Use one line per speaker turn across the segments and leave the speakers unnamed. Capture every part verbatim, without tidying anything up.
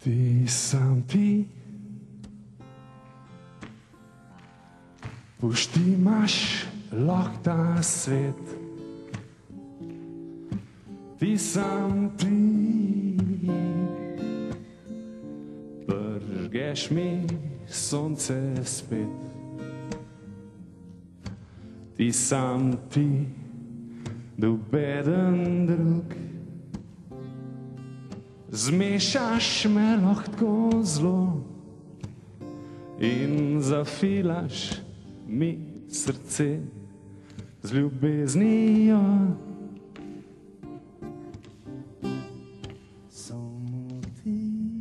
Ti sam ti, pušti imaš lahko ta svet. Ti sam ti, pržgeš mi sonce spet. Ti sam ti, nobeden drug. Zmešaš me lahko zlo in zafilaš mi srce z ljubeznijo.
Samo ti,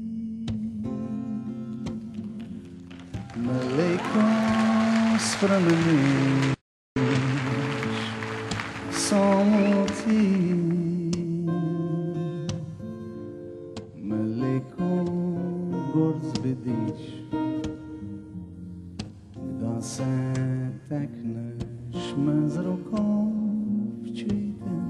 mleko spremeniš. Samo ti, mleko gor zbediš. Kdaj se tekneš me z rokovčitem,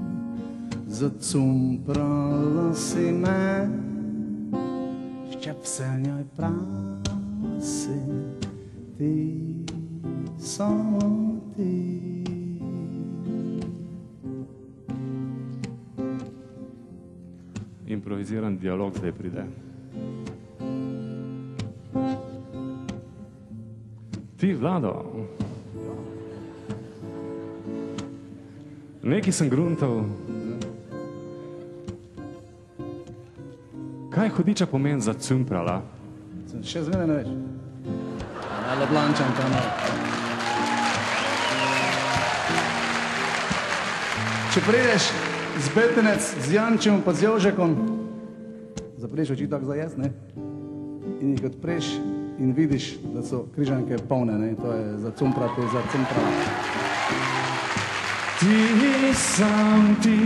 zacumprala si me, ščepselnjoj prasi, ti, samo ti.
Improviziran dialog zdaj pride. Ti, Vlado, nekaj sem gruntal. Kaj hudiča pomeni zacumprala?
Še zmene ne več. Ale blančan tam. Če prideš z Beltenec, z Jančem pa z Jožekom, zapreš oči tako za jaz, ne? In jih odpreš in vidiš, da so križanke polne, ne? To je zacumprati, zacumprati.
Ti sam ti,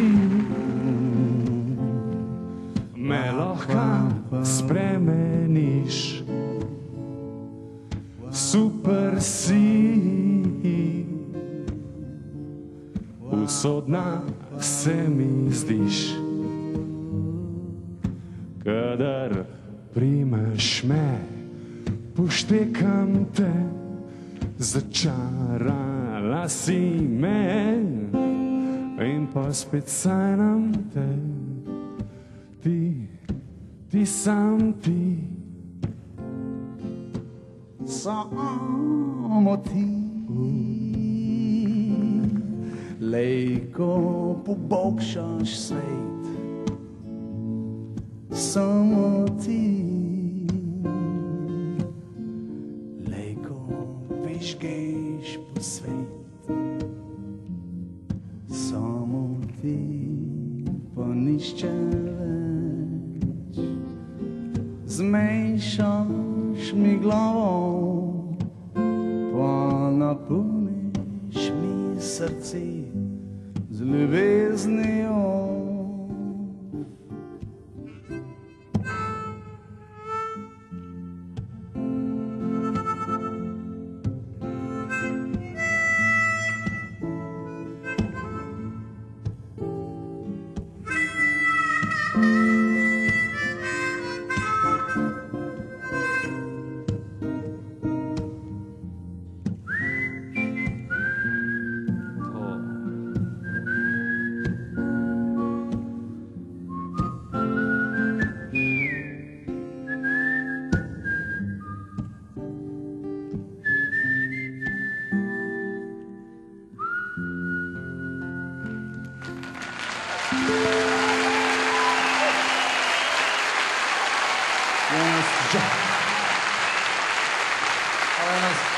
me lahko spremeniš. Super si, usodna se mi zdiš. Kadar primeš me, poštekam te, začarala si me in pa spet sanjam te. Ti, ti sam ti,
samo ti, lejko pobokšaš svet. Samo ti, lejko vižgeš po svet. Samo ti, pa nišče več. Zmešaš mi glavo, pa napuniš mi srce z ljubeznijo. Yes, Jack.